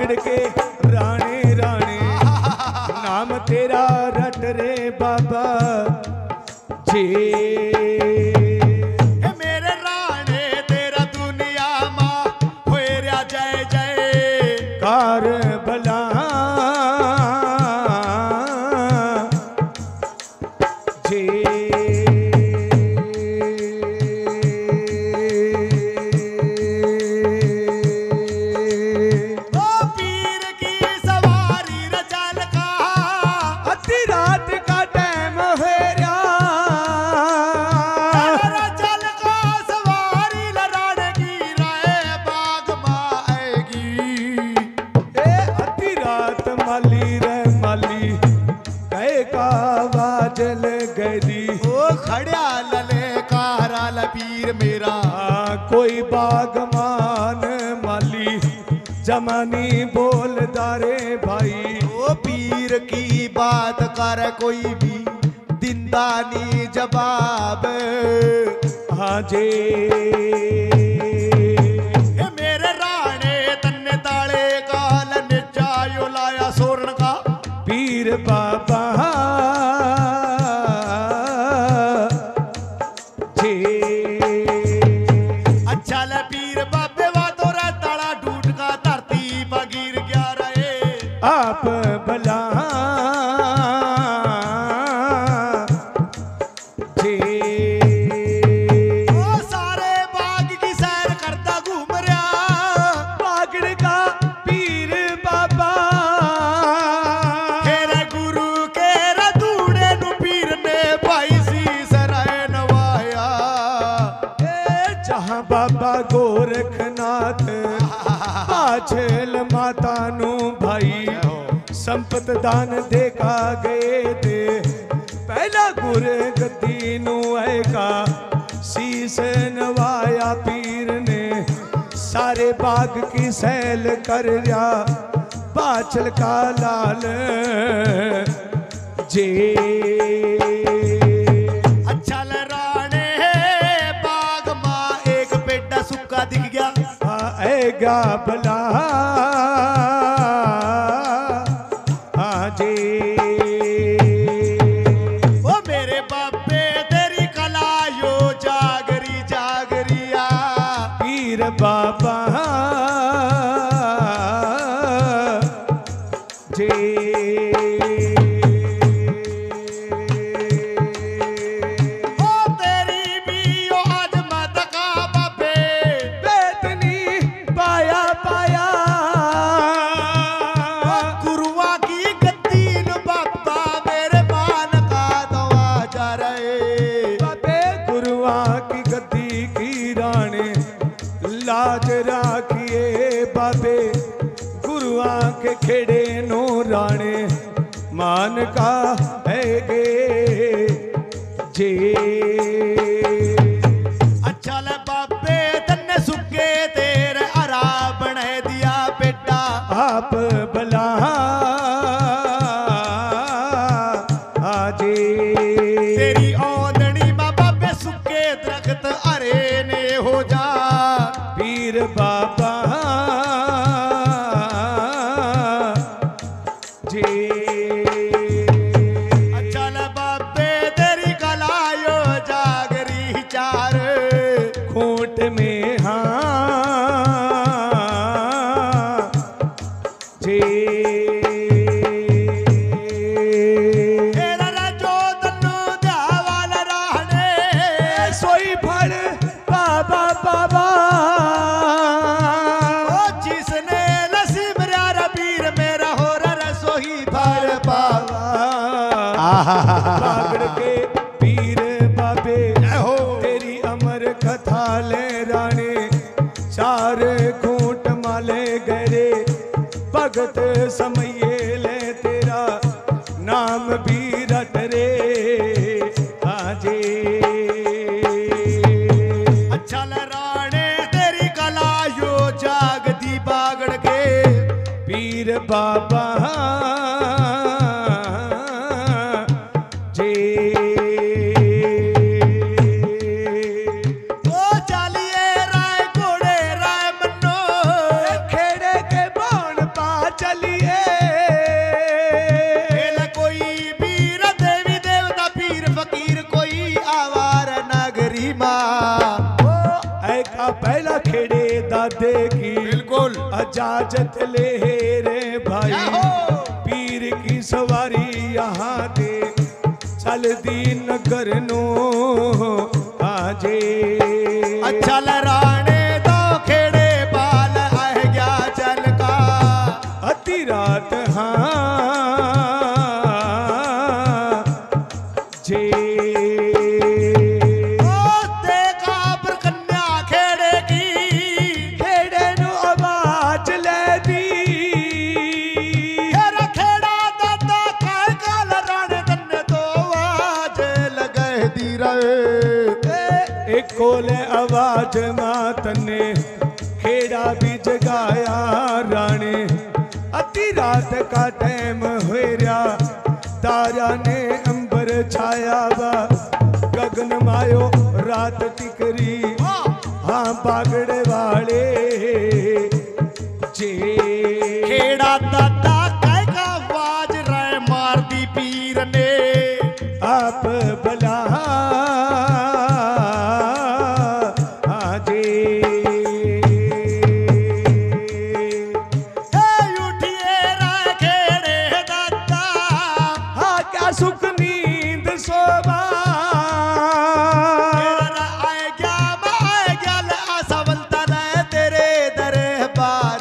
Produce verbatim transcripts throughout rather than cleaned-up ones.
बागड़ के राणे राणे नाम तेरा रट रे बाबा जी। मेरे राणे तेरा दुनिया मां होए रा जय जय कार भला जी। पीर मेरा कोई बागमान माली जमानी बोलदारे भाई। ओ पीर की बात कर कोई भी दिंदा नी जवाब। हाँ जी मेरे राणे तन्ने ताले काल निजायो लाया सोरण का पीर बाबा आप भला जी। ओ सारे बाग की सैर करता घूम रहा बागड़ का पीर बाबा तेरे गुरु के रधूड़े नु पीर ने भाई सी सराय नवाया। जहां बाबा गोरखनाथ पाछल माता नु भाई संपत दान देखा गए थे। पहला गुर गद्दी नु आएगा शीस नवाया पीर ने सारे बाग की सैल कर रहा पाछल का लाल जे। अच्छा लराने बाग मां एक पेड़ा सुक्का दिख गया आएगा भला जी। ओ मेरे बाबे तेरी कला यो जागरी जागरिया पीर बाबा जी। ओ तेरी भी यो आज मत का बाबे बेतनी पाया पाया गुरुआ की गद्दीन बाबा मेरे मान का दवा जा रहे। बाबे गुरुआ की गद्दी की राणे लाज राखिए बाबे गुरुआ के खेड़े नो राणे मान का है गे जे। अच्छा ले बाबे तन्ने सुके तेरे हरा बना दिया बेटा आप भला आजे। तेरी औंधनी मां बाबे सुके दरख्त हरे ने हो जा पीर बाबा जी। अच्छा ले बाबे तेरी कला यो जागरी चार खूंट में हाँ जी। तेरा राजो तन्नू द्यावाल राहने सोई फड़ बाबा बाबा ओ जिसने नसीब रा पीर मेरा हो रसोही भर पावा। बागड़ के पीर बाबे तेरी अमर कथा ले राणे चार खूंट माले गरे भगत समये ले तेरा नाम भी रट रे आजे। अच्छा लराणे तेरी कला यो जागदी बागड़ के पीर बाबा जी। ओ चालिए राय घोड़े राय मन्नो खेड़े के बाण पार चलिए कोई पीर देवी देवता पीर फकीर कोई आवार नगरी माँ ऐका पहला खेड़े दादे की बिल्कुल इजाजत ले रे भाई पीर की सवारी यहाँ दे चल दी नगर नो आजे अच्छा लराने दो खेड़े बाल आ गया चल का अति रात हाँ जे देखा पर कन्या खेड़े की खेड़े नु आवाज ले दी खेड़ा खेड़ा दादा काय काल राने तन्ने तो आज लगे दी रहे एक कोले आवाज मात ने खेड़ा भी जगाया राणे अति रात का टाइम हुआ तारा ने अंबर छाया वा गगन मायो रात टिकरी हाँ बागड़े वाले जे खेड़ा दादा काय का आवाज रहे मार दी पीर ने आप बला आजे हे उठिए रे खेड़े दादा हाँ क्या सुख नींद सोबा तेरा आए गया मैं आए गया ले आसवलता ने तेरे दरे पार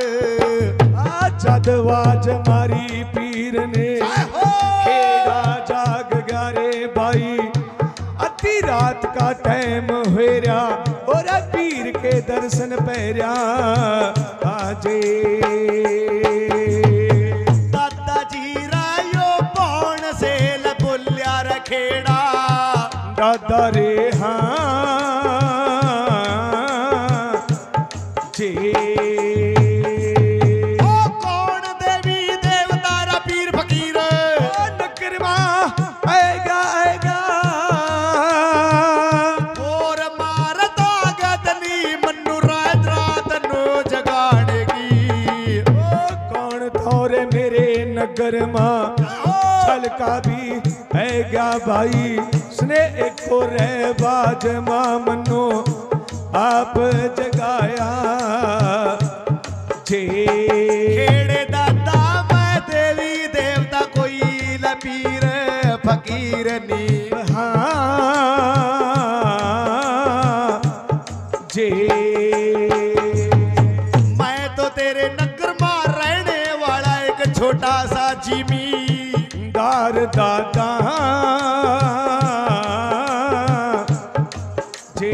जदवाज मारी पीर ने खेड़ा जाग गया रे भाई अति रात का टाइम हुआ और पीर के दर्शन पैरा आजे दादाजी रायो पौन से लबुल्या रखेड़ा दादा रे हाँ जे ओ कौन देवी देवता रा पीर फकीर नकर माँ आएगा आएगा और मारता गदनी मनु रात रात नो जगाने की ओ कौन थोरे मेरे नगर माँ छल का भी है क्या भाई स्ने एक को रे बाज माँ मनो आप जगाया जे खेड़े दादा मैं देवी देवता कोई लपीर फकीर नी हाँ जे मैं तो तेरे नगर में रहने वाला एक छोटा सा जिमी दार दादा जे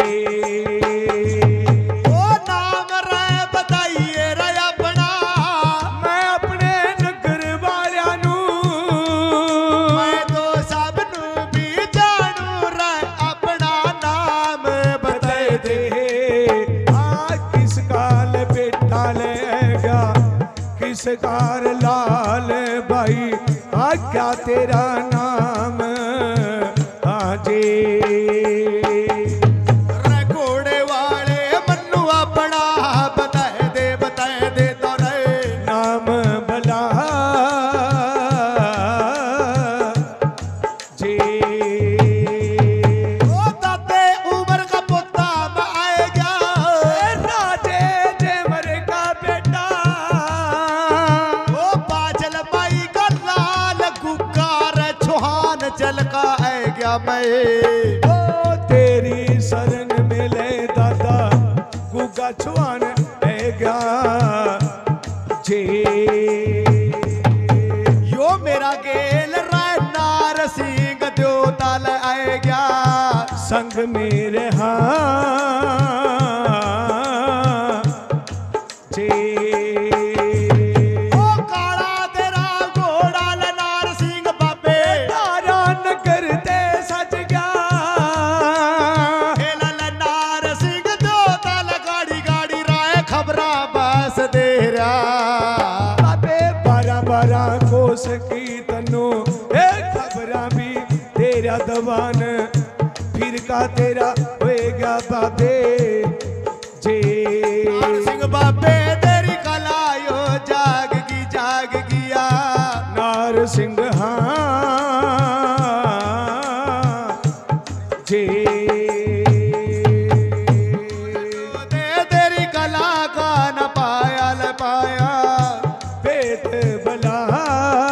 ओ नाम रे बताइए रे अपना मैं अपने नगर वालिया नू मैं तो सब नू भी जानू रे अपना नाम बताए दे आ किस काल बेटा लेगा किस कार लाल भाई आ क्या तेरा नाम आजे रे घोड़े वाले मन्नू अपना बताए दे बताए दे तो रे नाम बला जे ओ दाते उमर का पोता मैं आएगा राजे जे मरे का बेटा ओ बाजल बाई का लाल गुकार छुहान चल का है गया मैं ओ तेरी शरण में ले दादा गुगा छुआन है गया जे यो मेरा गेल राय नार सिंह द्योता ले आए गया संग मेरे हाँ जे ओ काला तेरा घोड़ा ले नार सिंह बाबे तारा नगर ते सज गया खेला ले नार सिंह द्योता ले गाड़ी गाड़ी राय खबरा बस दे रहा बाबे बारह बारह कोस की तनु ए खबरा भी तेरा दवान फिर का तेरा होएगा बाबे जे नार सिंह बाबे तेरी कला यो जाग की बला